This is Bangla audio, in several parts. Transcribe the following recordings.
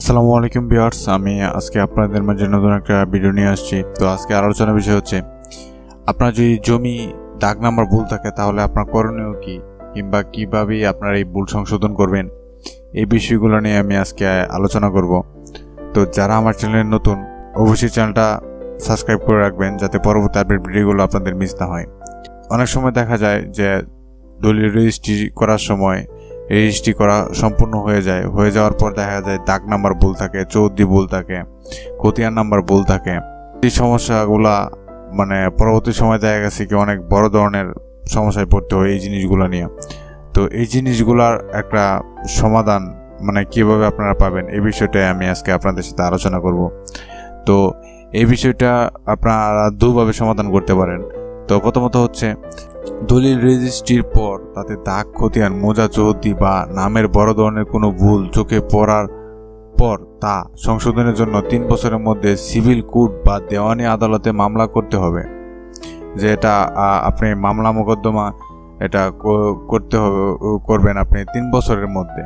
আসসালামু আলাইকুম ভিউয়ার্স, আমি আজকে আপনাদের মাঝে নতুন একটা ভিডিও নিয়ে আসছি। তো আজকে আলোচনার বিষয় হচ্ছে আপনার যদি জমি দাগ নাম্বার ভুল থাকে তাহলে আপনার করণীয় কি, কিংবা কিভাবে আপনারা এই ভুল সংশোধন করবেন, এই বিষয়গুলো নিয়ে আমি আজকে আলোচনা করব। তো যারা আমার চ্যানেলে নতুন অবশ্যই চ্যানেলটা সাবস্ক্রাইব করে রাখবেন যাতে পরবর্তী আপডেট ভিডিওগুলো আপনাদের মিস না হয়। অনেক সময় দেখা যায় যে দলিল রেজিস্ট্রি করার সময় রেজিস্ট্রি করা সম্পূর্ণ হয়ে যাওয়ার পর দেখা যায় দাগ নাম্বার ভুল থাকে, চৌধুরী ভুল থাকে, খতিয়ান নাম্বার ভুল থাকে। এই সমস্যাগুলা পরবর্তী সময় দেখা গেছে কি অনেক বড় ধরনের সমস্যায় পড়তে হয় এই জিনিসগুলো নিয়ে। তো এই জিনিসগুলার একটা সমাধান কিভাবে আপনারা পাবেন এই বিষয়টাই আমি আজকে আপনাদের সাথে আলোচনা করব। তো এই বিষয়টা আপনারা দুভাবে সমাধান করতে পারেন। তো প্রথমত হচ্ছে দলিল রেজিস্ট্রির পর তাতে দাগ, খতিয়ান, মোজা, চৌহদ্দি বা নামের বড় ধরনের কোনো ভুল চোখে পড়ার পর তা সংশোধনের জন্য 3 বছরের মধ্যে সিভিল কোর্ট বা দেওয়ানি আদালতে মামলা করতে হবে। যে এটা আপনি মামলা মোকদ্দমা এটা করবেন আপনি 3 বছরের মধ্যে।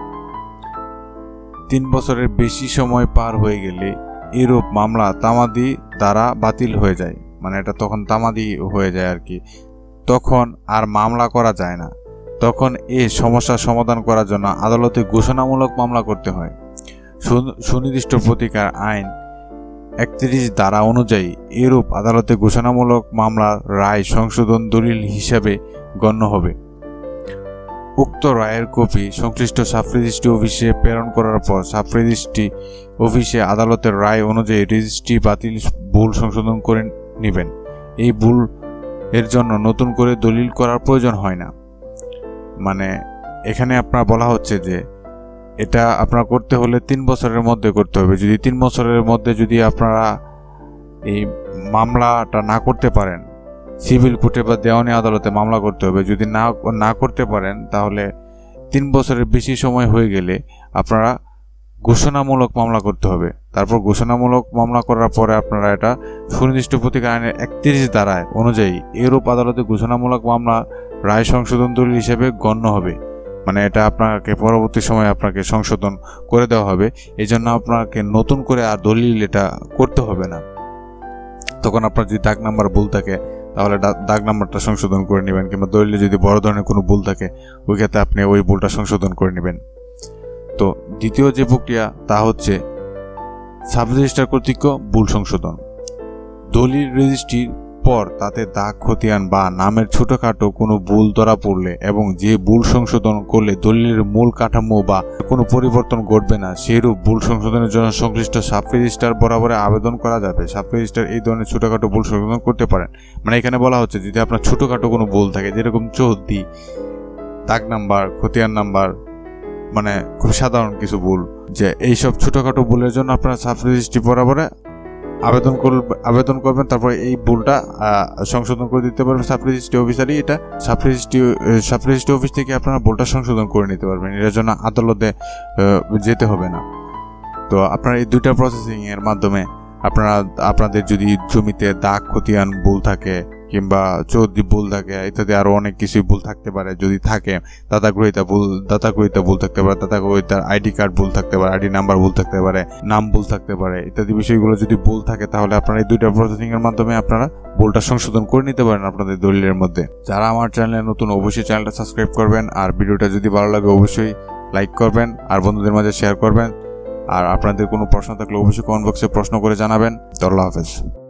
3 বছরের বেশি সময় পার হয়ে গেলে এরূপ মামলা তামাদি দ্বারা বাতিল হয়ে যায়, এটা তখন তামাদি হয়ে যায় আর কি। তখন আর মামলা করা যায় না। তখন এই সমস্যার সমাধান করার জন্য আদালতে ঘোষণামূলক মামলা করতে হয়। সুনির্দিষ্ট প্রতিকার আইন 31 ধারা অনুযায়ী এরূপ আদালতে ঘোষণামূলক মামলার রায় সংশোধন দলিল হিসাবে গণ্য হবে। উক্ত রায়ের কপি সংশ্লিষ্ট সাব রেজিস্ট্রি অফিসে প্রেরণ করার পর সাব রেজিস্ট্রি অফিসে আদালতের রায় অনুযায়ী রেজিস্ট্রি বাতিল ভুল সংশোধন করে নেবেন। এই ভুল এর জন্য নতুন করে দলিল করার প্রয়োজন হয় না। এখানে আপনার বলা হচ্ছে যে এটা আপনার করতে হলে 3 বছরের মধ্যে করতে হবে। যদি 3 বছরের মধ্যে যদি আপনারা এই মামলাটা না করতে পারেন, সিভিল কোর্টে বা দেওয়ানি আদালতে মামলা করতে হবে। যদি না করতে পারেন তাহলে 3 বছরের বেশি সময় হয়ে গেলে আপনারা ঘোষণামূলক মামলা করতে হবে। তারপর ঘোষণামূলক মামলা করার পরে আপনারা এটা সুনির্দিষ্ট প্রতিকার আইনের 31 ধারায় অনুযায়ী এরূপ আদালতে ঘোষণামূলক মামলা রায় সংশোধন দলিল হিসেবে গণ্য হবে। এটা আপনাকে পরবর্তী সময়ে আপনাকে সংশোধন করে দেওয়া হবে। এই জন্য আপনাকে নতুন করে আর দলিল এটা করতে হবে না। তখন আপনার যদি দাগ নাম্বার ভুল থাকে তাহলে দাগ নাম্বারটা সংশোধন করে নেবেন, কিংবা দলিলে যদি বড় ধরনের কোনো ভুল থাকে ওই ক্ষেত্রে আপনি ওই ভুলটা সংশোধন করে নেবেন। তো দ্বিতীয় যে প্রক্রিয়া তা হচ্ছে সাব রেজিস্ট্রার কর্তৃক ভুল সংশোধন। দলিল রেজিস্ট্রির পর তাতে দাগ, খতিয়ান বা নামের ছোটখাটো কোনো ভুল ধরা পড়লে এবং যে ভুল সংশোধন করলে দলিলের মূল কাঠামো বা কোনো পরিবর্তন ঘটবে না সেরূপ ভুল সংশোধনের জন্য সংশ্লিষ্ট সাব রেজিস্ট্রার বরাবরে আবেদন করা যাবে। সাব রেজিস্ট্রার এই ধরনের ছোটখাটো ভুল সংশোধন করতে পারেন। এখানে বলা হচ্ছে যদি আপনার ছোটখাটো কোনো ভুল থাকে, যেরকম চৌহদ্দি, দাগ নাম্বার, খতিয়ান নাম্বার, খুব সাধারণ কিছু ভুল, যে এইসব ছোটখাটো ভুলের জন্য আপনারা সাব রেজিস্ট্রি বরাবরে আবেদন করবেন। তারপর এই ভুলটা সংশোধন করে দিতে পারবেন সাব রেজিস্ট্রি অফিসারই। এটা সাব রেজিস্ট্রি অফিস থেকে আপনারা ভুলটা সংশোধন করে নিতে পারবেন। এর জন্য আদালতে যেতে হবে না। তো আপনারা এই দুইটা প্রসেসিং এর মাধ্যমে আপনাদের যদি জমিতে দাগ, খতিয়ান ভুল থাকে কিংবা চৌধুরী ভুল থাকে ইত্যাদি আরো অনেক কিছুই ভুল থাকতে পারে, যদি থাকে দাতা গ্রহীতা ভুল থাকতে পারে, দাতা গ্রহীতার আইডি কার্ড ভুল থাকতে পারে, আইডি নাম্বার ভুল থাকতে পারে, নাম ভুল থাকতে পারে ইত্যাদি বিষয়গুলো যদি ভুল থাকে তাহলে আপনারা এই দুইটা প্রসেসিং এর মাধ্যমে আপনারা ভুলটা সংশোধন করে নিতে পারেন আপনাদের দলিলের মধ্যে। যারা আমার চ্যানেলে নতুন অবশ্যই চ্যানেলটা সাবস্ক্রাইব করবেন, আর ভিডিওটা যদি ভালো লাগে অবশ্যই লাইক করবেন আর বন্ধুদের মাঝে শেয়ার করবেন। আর আপনাদের কোনো প্রশ্ন থাকলে অবশ্যই কমেন্ট বক্সে প্রশ্ন করে জানাবেন। আল্লাহ হাফেজ।